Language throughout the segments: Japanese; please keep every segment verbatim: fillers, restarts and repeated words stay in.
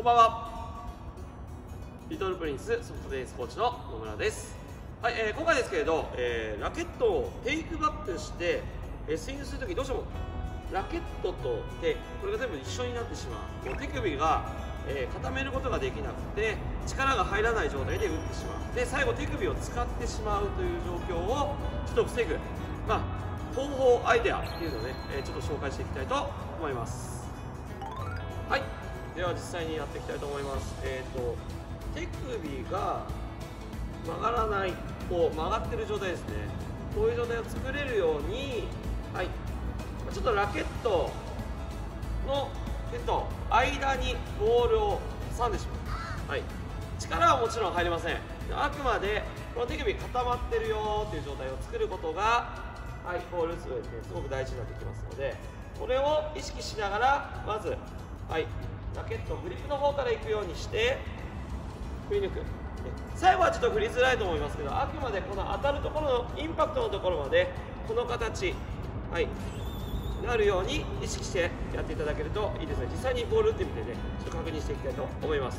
こんばんは。リトルプリンスソフトテニスコーチの野村です。はい、えー、今回ですけれど、えー、ラケットをテイクバックして、えー、スイングするときどうしてもラケットと手、これが全部一緒になってしまう。もう手首が、えー、固めることができなくて力が入らない状態で打ってしまう。で最後手首を使ってしまうという状況をちょっと防ぐ、まあ、方法アイデアっていうのをね、えー、ちょっと紹介していきたいと思います。はい、では実際にやっていきたいと思います。えーと手首が曲がらない、こう曲がってる状態ですね。こういう状態を作れるように、はい、ちょっとラケットの手と間にボールを挟んでしまう。はい、力はもちろん入りません。あくまでこの手首固まってるよという状態を作ることが、はい、ボール打つ上ですごく大事になってきますので、これを意識しながらまず、はい、ラケットグリップの方からいくようにして振り抜く。最後はちょっと振りづらいと思いますけど、あくまでこの当たるところのインパクトのところまでこの形、はい、なるように意識してやっていただけるといいですね。実際にボール打ってみてね、ちょっと確認していきたいと思います。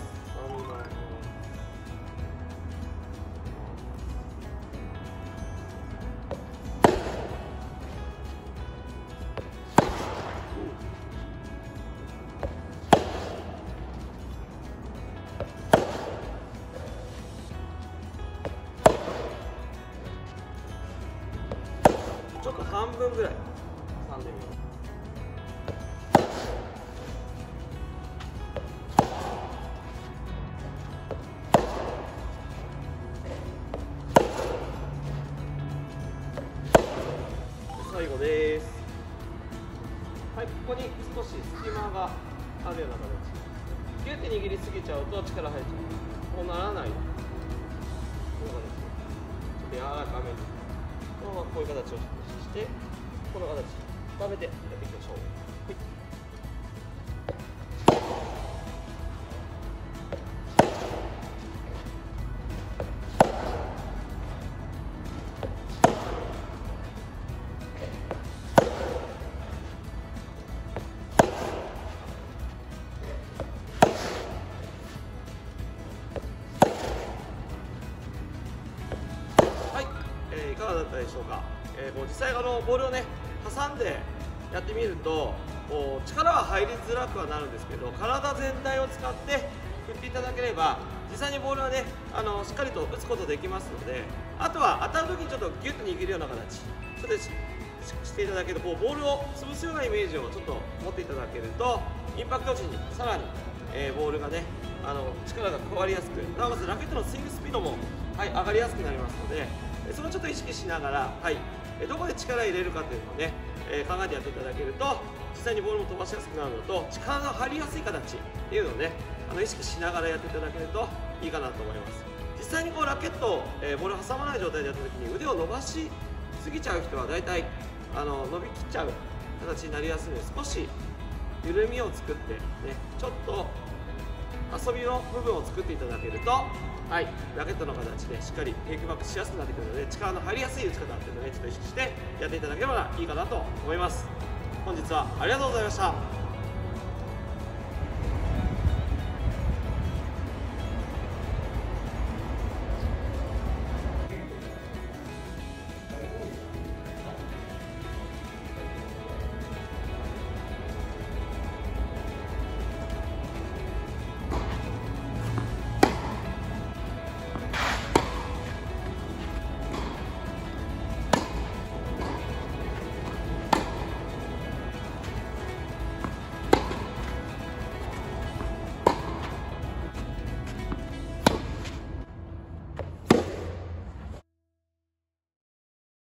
ちょっと半分ぐらい挟んでみます。最後です。はい、ここに少し隙間があるような形。ギュッて握りすぎちゃうと力入っちゃう。こうならない。こういう形でちょっと柔らかめに。このままこういう形をして、この形深めてやっていきましょう。はい、えー、いかがだったでしょうか。えー、こう実際あのボールをね挟んでやってみるとこう力は入りづらくはなるんですけど、体全体を使って振っていただければ実際にボールはねあのしっかりと打つことできますので、あとは当たる時にちょっとギュッと握るような形それで し, していただけると、こうボールを潰すようなイメージをちょっと持っていただけるとインパクト時にさらに、えー、ボールがねあの力が加わりやすく、なおかつラケットのスイングスピードも、はい、上がりやすくなりますので、それをちょっと意識しながら、はい、どこで力を入れるかっていうのをね、えー、考えてやっていただけると実際にボールも飛ばしやすくなるのと、力が入りやすい形っていうのをねあの意識しながらやっていただけるといいかなと思います。実際にこうラケットを、えー、ボールを挟まない状態でやった時に腕を伸ばしすぎちゃう人はだいたいあの伸びきっちゃう形になりやすいので、少し緩みを作ってね、ちょっと遊びの部分を作っていただけると、はい、ラケットの形でしっかりテイクバックしやすくなってくるので、力の入りやすい打ち方っていうのをねちょっと意識してやっていただければいいかなと思います。本日はありがとうございました。